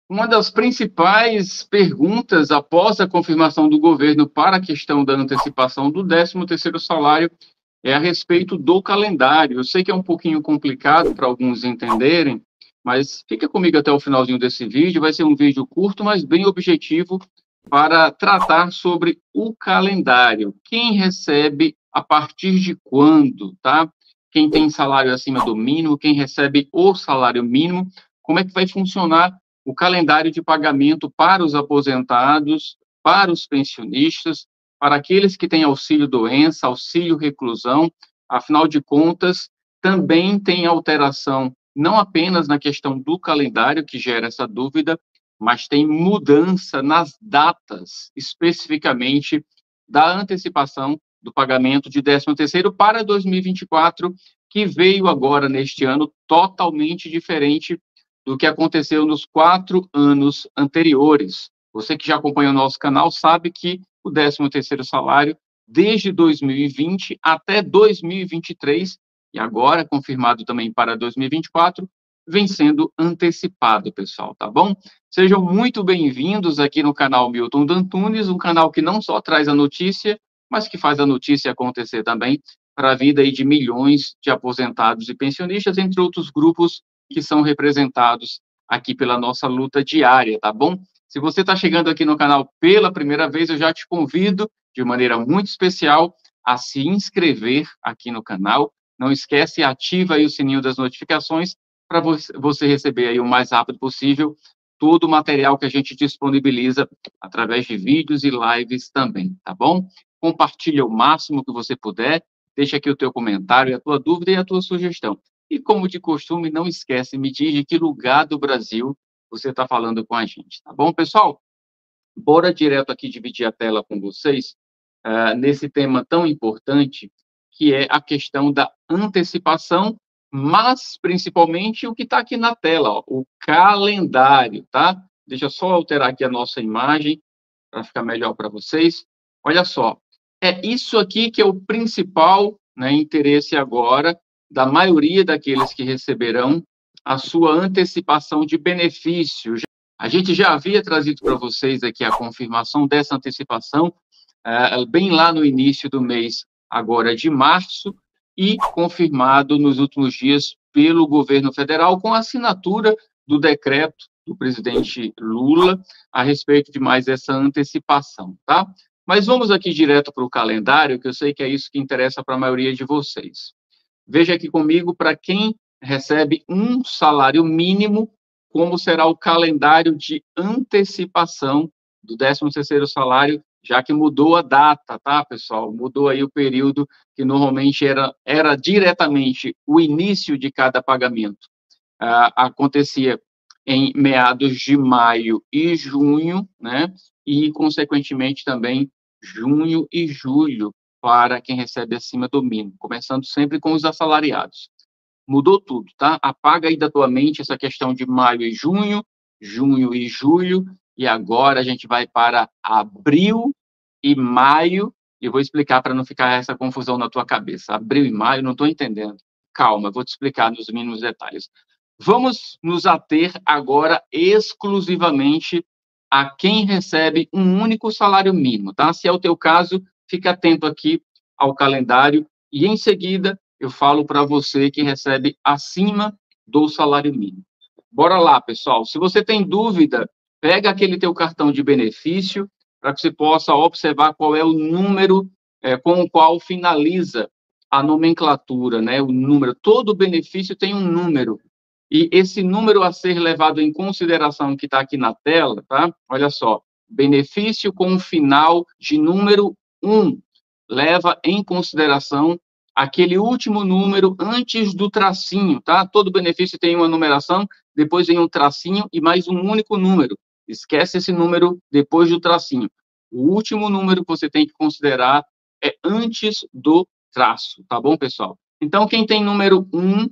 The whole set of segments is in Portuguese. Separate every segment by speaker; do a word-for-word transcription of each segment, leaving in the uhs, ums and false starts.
Speaker 1: Uma das principais perguntas após a confirmação do governo para a questão da antecipação do décimo terceiro salário é a respeito do calendário. Eu sei que é um pouquinho complicado para alguns entenderem, mas fica comigo até o finalzinho desse vídeo. Vai ser um vídeo curto, mas bem objetivo para tratar sobre o calendário. Quem recebe a partir de quando, tá? Quem tem salário acima do mínimo, quem recebe o salário mínimo, como é que vai funcionar o calendário de pagamento para os aposentados, para os pensionistas, para aqueles que têm auxílio-doença, auxílio-reclusão. Afinal de contas, também tem alteração, não apenas na questão do calendário, que gera essa dúvida, mas tem mudança nas datas, especificamente da antecipação do pagamento de décimo terceiro para dois mil e vinte e quatro, que veio agora neste ano totalmente diferente do que aconteceu nos quatro anos anteriores. Você que já acompanha o nosso canal sabe que o décimo terceiro salário, desde dois mil e vinte até dois mil e vinte e três, e agora confirmado também para dois mil e vinte e quatro, vem sendo antecipado, pessoal, tá bom? Sejam muito bem-vindos aqui no canal Milton Dantunes, um canal que não só traz a notícia, mas que faz a notícia acontecer também para a vida aí de milhões de aposentados e pensionistas, entre outros grupos que são representados aqui pela nossa luta diária, tá bom? Se você está chegando aqui no canal pela primeira vez, eu já te convido, de maneira muito especial, a se inscrever aqui no canal. Não esquece, ativa aí o sininho das notificações para você receber aí o mais rápido possível todo o material que a gente disponibiliza através de vídeos e lives também, tá bom? Compartilha o máximo que você puder, deixa aqui o teu comentário, a tua dúvida e a tua sugestão. E, como de costume, não esquece, me diz de que lugar do Brasil você está falando com a gente, tá bom, pessoal? Bora direto aqui dividir a tela com vocês, uh, nesse tema tão importante, que é a questão da antecipação, mas, principalmente, o que está aqui na tela, ó, o calendário, tá? Deixa eu só alterar aqui a nossa imagem, para ficar melhor para vocês. Olha só, é isso aqui que é o principal, né, interesse agora da maioria daqueles que receberão a sua antecipação de benefícios. A gente já havia trazido para vocês aqui a confirmação dessa antecipação, é, bem lá no início do mês, agora de março, e confirmado nos últimos dias pelo governo federal, com a assinatura do decreto do presidente Lula a respeito de mais essa antecipação, tá? Mas vamos aqui direto para o calendário, que eu sei que é isso que interessa para a maioria de vocês. Veja aqui comigo, para quem recebe um salário mínimo, como será o calendário de antecipação do décimo terceiro salário, já que mudou a data, tá, pessoal? Mudou aí o período que normalmente era, era diretamente o início de cada pagamento. Ah, acontecia em meados de maio e junho, né? E, consequentemente, também junho e julho, para quem recebe acima do mínimo, começando sempre com os assalariados. Mudou tudo, tá? Apaga aí da tua mente essa questão de maio e junho, junho e julho, e agora a gente vai para abril e maio, e eu vou explicar para não ficar essa confusão na tua cabeça. Abril e maio, não estou entendendo. Calma, eu vou te explicar nos mínimos detalhes. Vamos nos ater agora exclusivamente a quem recebe um único salário mínimo, tá? Se é o teu caso, fica atento aqui ao calendário e, em seguida, eu falo para você que recebe acima do salário mínimo. Bora lá, pessoal. Se você tem dúvida, pega aquele teu cartão de benefício para que você possa observar qual é o número é, com o qual finaliza a nomenclatura, né? O número. Todo benefício tem um número. E esse número a ser levado em consideração que está aqui na tela, tá? Olha só, benefício com final de número um, leva em consideração aquele último número antes do tracinho, tá? Todo benefício tem uma numeração, depois vem um tracinho e mais um único número. Esquece esse número depois do tracinho. O último número que você tem que considerar é antes do traço, tá bom, pessoal? Então, quem tem número um,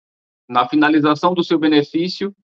Speaker 1: na finalização do seu benefício,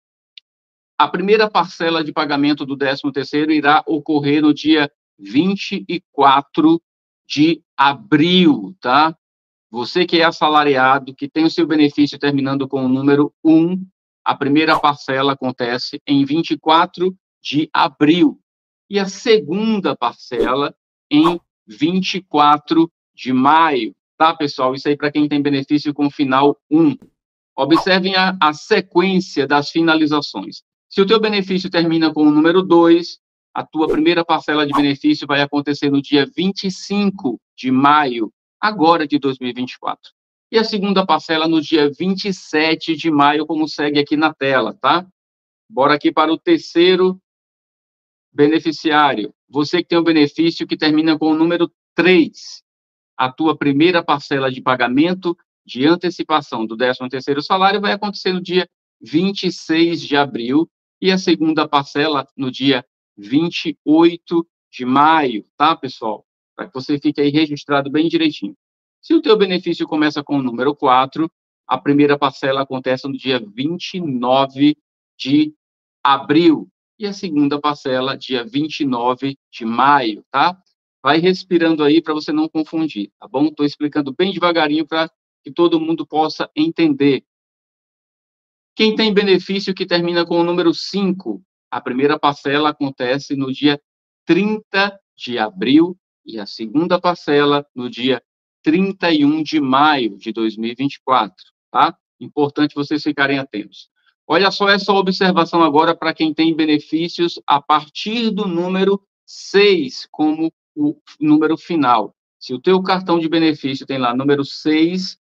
Speaker 1: a primeira parcela de pagamento do décimo terceiro irá ocorrer no dia vinte e quatro de abril, tá? Você que é assalariado, que tem o seu benefício terminando com o número um, a primeira parcela acontece em vinte e quatro de abril e a segunda parcela em vinte e quatro de maio, tá, pessoal? Isso aí para quem tem benefício com final um. Observem a, a sequência das finalizações. Se o teu benefício termina com o número dois, a tua primeira parcela de benefício vai acontecer no dia vinte e cinco de maio, agora de dois mil e vinte e quatro. E a segunda parcela no dia vinte e sete de maio, como segue aqui na tela, tá? Bora aqui para o terceiro beneficiário. Você que tem um benefício que termina com o número três, a tua primeira parcela de pagamento de antecipação do décimo terceiro salário vai acontecer no dia vinte e seis de abril e a segunda parcela no dia vinte e oito de maio, tá, pessoal? Para que você fique aí registrado bem direitinho. Se o teu benefício começa com o número quatro, a primeira parcela acontece no dia vinte e nove de abril e a segunda parcela dia vinte e nove de maio, tá? Vai respirando aí para você não confundir, tá bom? Estou explicando bem devagarinho para que todo mundo possa entender. Quem tem benefício que termina com o número cinco, a primeira parcela acontece no dia trinta de abril e a segunda parcela no dia trinta e um de maio de dois mil e vinte e quatro, tá? Importante vocês ficarem atentos. Olha só essa observação agora para quem tem benefícios a partir do número seis como o número final. Se o teu cartão de benefício tem lá número seis,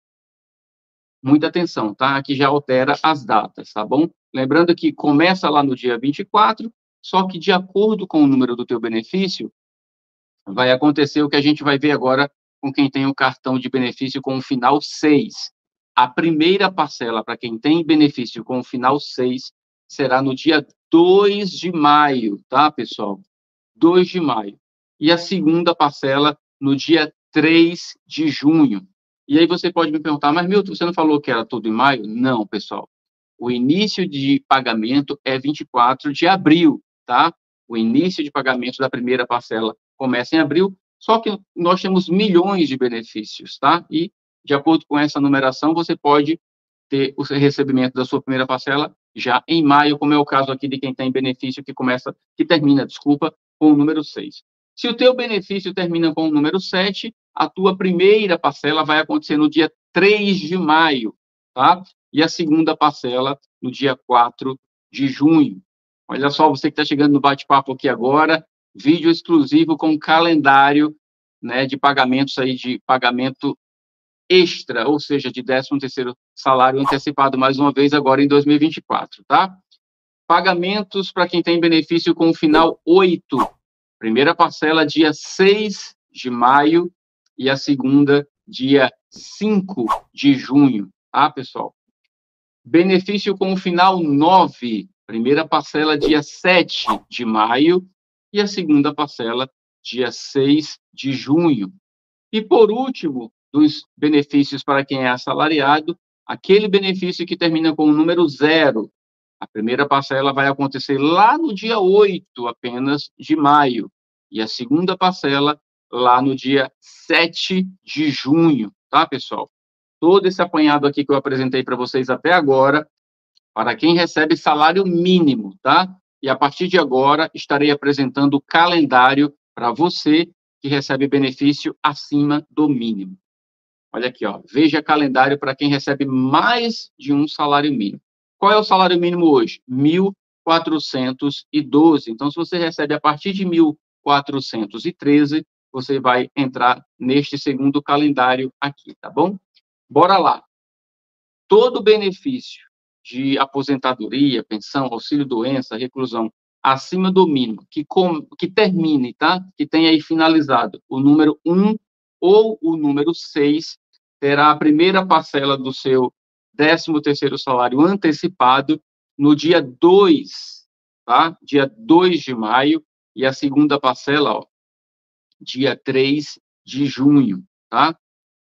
Speaker 1: muita atenção, tá? Aqui já altera as datas, tá bom? Lembrando que começa lá no dia vinte e quatro, só que de acordo com o número do teu benefício, vai acontecer o que a gente vai ver agora com quem tem o cartão de benefício com o final seis. A primeira parcela para quem tem benefício com o final seis será no dia dois de maio, tá, pessoal? dois de maio. E a segunda parcela no dia três de junho. E aí você pode me perguntar, mas Milton, você não falou que era tudo em maio? Não, pessoal. O início de pagamento é vinte e quatro de abril, tá? O início de pagamento da primeira parcela começa em abril, só que nós temos milhões de benefícios, tá? E, de acordo com essa numeração, você pode ter o recebimento da sua primeira parcela já em maio, como é o caso aqui de quem tem benefício que começa, que termina, desculpa, com o número seis. Se o teu benefício termina com o número sete, a tua primeira parcela vai acontecer no dia três de maio, tá? E a segunda parcela no dia quatro de junho. Olha só, você que está chegando no bate-papo aqui agora, vídeo exclusivo com calendário, né, de pagamentos aí, de pagamento extra, ou seja, de décimo terceiro salário antecipado, mais uma vez, agora em dois mil e vinte e quatro, tá? Pagamentos para quem tem benefício com o final oito. Primeira parcela, dia seis de maio, e a segunda, dia cinco de junho, tá, pessoal? Benefício com o final nove. Primeira parcela, dia sete de maio, e a segunda parcela, dia seis de junho. E, por último, dos benefícios para quem é assalariado, aquele benefício que termina com o número zero. A primeira parcela vai acontecer lá no dia oito apenas de maio, e a segunda parcela lá no dia sete de junho, tá, pessoal? Todo esse apanhado aqui que eu apresentei para vocês até agora, para quem recebe salário mínimo, tá? E a partir de agora, estarei apresentando o calendário para você que recebe benefício acima do mínimo. Olha aqui, ó, veja calendário para quem recebe mais de um salário mínimo. Qual é o salário mínimo hoje? mil quatrocentos e doze. Então, se você recebe a partir de mil quatrocentos e treze, você vai entrar neste segundo calendário aqui, tá bom? Bora lá. Todo benefício de aposentadoria, pensão, auxílio-doença, reclusão, acima do mínimo, que, com, que termine, tá? Que tenha aí finalizado o número um ou o número seis, terá a primeira parcela do seu décimo terceiro salário antecipado no dia dois, tá? Dia dois de maio, e a segunda parcela, ó, dia três de junho, tá?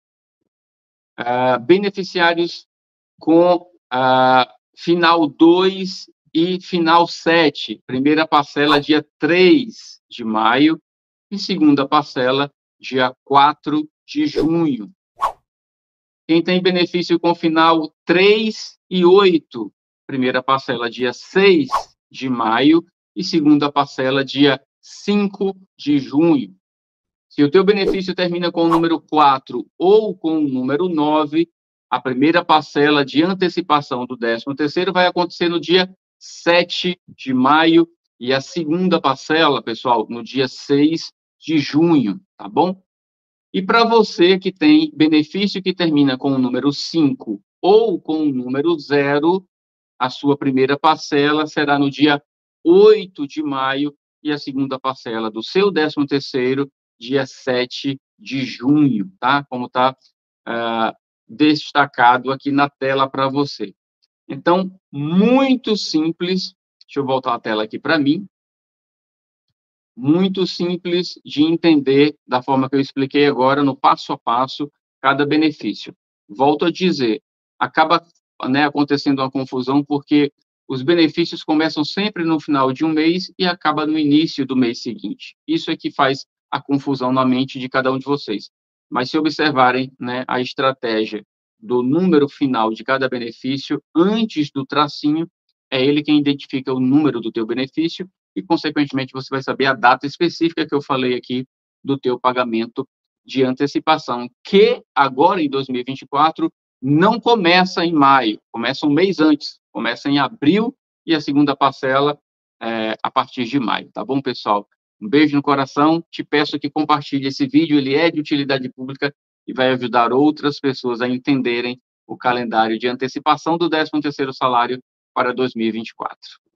Speaker 1: Uh, beneficiários com uh, final dois e final sete, primeira parcela dia três de maio e segunda parcela dia quatro de junho. Quem tem benefício com final três e oito, primeira parcela dia seis de maio e segunda parcela dia cinco de junho. Se o teu benefício termina com o número quatro ou com o número nove, a primeira parcela de antecipação do décimo terceiro vai acontecer no dia sete de maio e a segunda parcela, pessoal, no dia seis de junho, tá bom? E para você que tem benefício que termina com o número cinco ou com o número zero, a sua primeira parcela será no dia oito de maio e a segunda parcela do seu décimo terceiro, dia sete de junho, tá? Como está uh, destacado aqui na tela para você. Então, muito simples. Deixa eu voltar a tela aqui para mim. Muito simples de entender da forma que eu expliquei agora, no passo a passo, cada benefício. Volto a dizer, acaba, né, acontecendo uma confusão porque os benefícios começam sempre no final de um mês e acaba no início do mês seguinte. Isso é que faz a confusão na mente de cada um de vocês. Mas se observarem, né, a estratégia do número final de cada benefício antes do tracinho, é ele quem identifica o número do teu benefício e, consequentemente, você vai saber a data específica que eu falei aqui do teu pagamento de antecipação, que agora, em dois mil e vinte e quatro, não começa em maio, começa um mês antes, começa em abril e a segunda parcela é, a partir de maio, tá bom, pessoal? Um beijo no coração, te peço que compartilhe esse vídeo, ele é de utilidade pública e vai ajudar outras pessoas a entenderem o calendário de antecipação do décimo terceiro salário para dois mil e vinte e quatro.